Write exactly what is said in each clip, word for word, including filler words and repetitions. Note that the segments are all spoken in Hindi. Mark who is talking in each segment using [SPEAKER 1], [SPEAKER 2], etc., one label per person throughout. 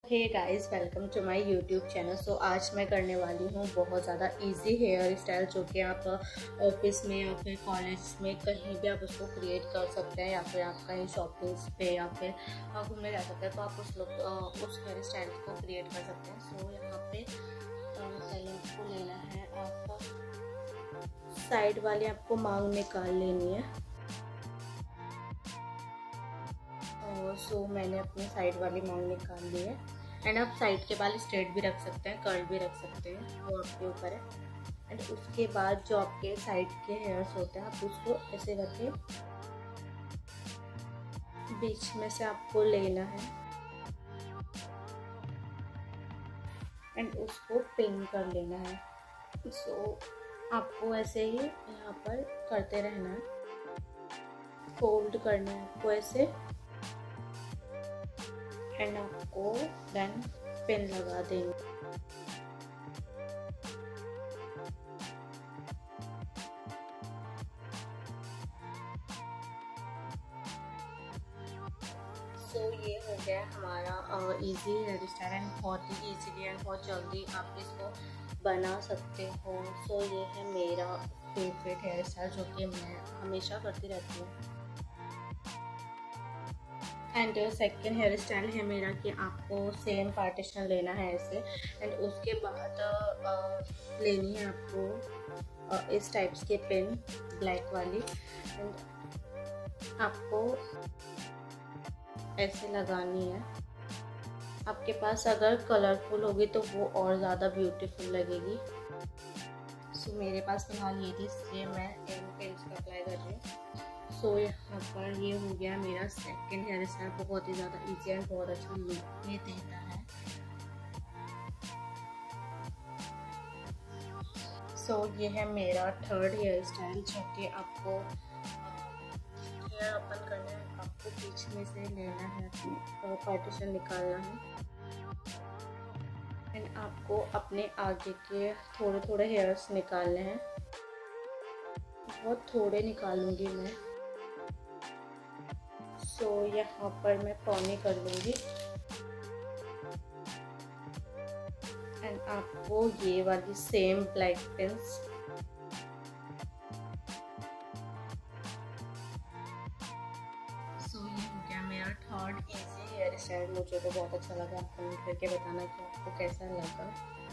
[SPEAKER 1] Hey guys, welcome to my YouTube channel. So आज मैं करने वाली हूँ बहुत ज़्यादा इजी हेयर स्टाइल, जो कि आप ऑफिस में या फिर कॉलेज में कहीं भी आप उसको क्रिएट कर सकते हैं, या फिर आप कहीं शॉपिंग्स पे या फिर घूमने जा सकते हैं तो आप उस लोग उस हेयर स्टाइल को क्रिएट कर सकते हैं। सो यहाँ पे पहले आपको लेना है, आपका साइड वाली आपको मांग निकाल लेनी है। और सो मैंने अपनी साइड वाली मांग निकाल ली है। एंड आप साइड के बाल स्ट्रेट भी रख सकते हैं, कर्ल भी रख सकते हैं, वो आपके ऊपर है। एंड उसके बाद जो आपके साइड के हेयर्स होते हैं, आप उसको ऐसे करके बीच में से आपको लेना है एंड उसको पिन कर लेना है। सो so, आपको ऐसे ही यहाँ पर करते रहना है, फोल्ड करना है आपको ऐसे, एंड आपको देन पिन लगा देंगे। सो so, ये हो गया हमारा इजी हेयर स्टाइल, एंड बहुत ही इजीली एंड बहुत जल्दी आप इसको बना सकते हो। सो so, ये है मेरा फेवरेट हेयर स्टाइल, जो कि मैं हमेशा करती रहती हूँ। एंड सेकेंड हेयर स्टाइल है मेरा कि आपको सेम पार्टीशन लेना है ऐसे, एंड उसके बाद uh, लेनी है आपको uh, इस टाइप्स के पिन, ब्लैक वाली, एंड आपको ऐसे लगानी है। आपके पास अगर कलरफुल होगी तो वो और ज़्यादा ब्यूटीफुल लगेगी। सो so, मेरे पास फिलहाल ये थी, इसलिए मैं इन पिन्स का अप्लाई कर रही हूँ। सो so, यहाँ पर ये हो गया मेरा सेकंड हेयर स्टाइल, बहुत ही ज़्यादा इजी एंड बहुत अच्छा लुक भी देता है। सो so, ये है मेरा थर्ड हेयर स्टाइल, जो कि आपको हेयर ओपन करना है, आपको बीच में से लेना है, अपनी पार्टीशन निकालना है, एंड आपको अपने आगे के थोड़े थोड़े हेयर्स निकालने हैं। बहुत थोड़े निकालूंगी मैं। सो so, यहाँ पर मैं पौनी कर लूँगी, एंड आपको ये वाली same black pins so so, ये हो गया मेरा थर्ड इजी हेयर स्टाइल। मुझे तो बहुत अच्छा लगा। आप कमेंट करके बताना कि आपको कैसा लगा,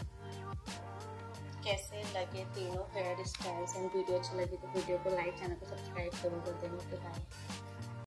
[SPEAKER 1] कैसे लगे तीनों हेयर स्टाइल्स। एंड वीडियो अच्छी लगी तो वीडियो को लाइक, चैनल को सब्सक्राइब जरूर कर देना। बाय।